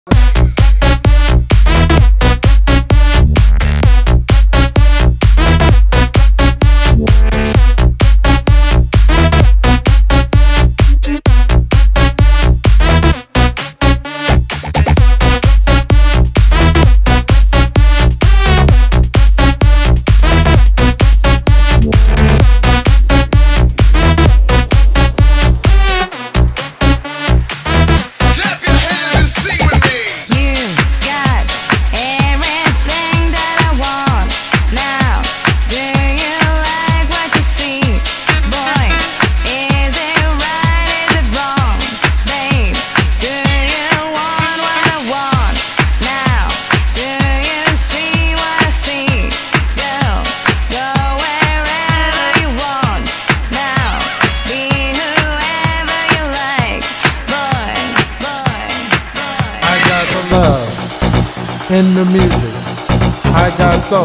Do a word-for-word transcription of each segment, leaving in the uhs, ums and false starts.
In the music, I got soul.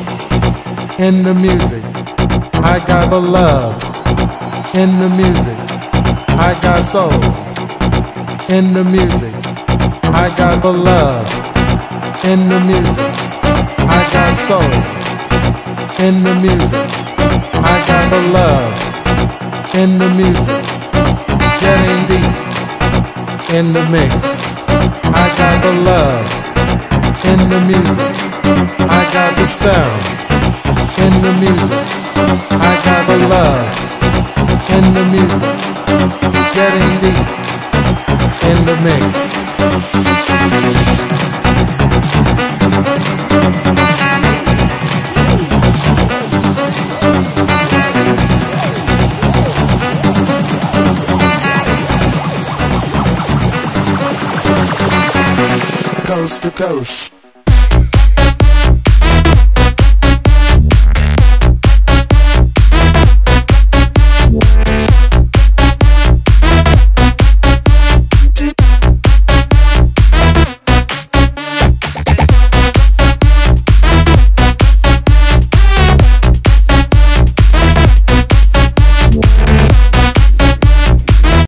In the music, I got the love. In the music, I got soul. In the music, I got the love. In the music, I got soul. In the music, I got the love. In the music, getting deep. In the mix, I got the love. In the music, I got the sound. In the music, I got the love. In the music, getting deep. In the mix. Coast to coast.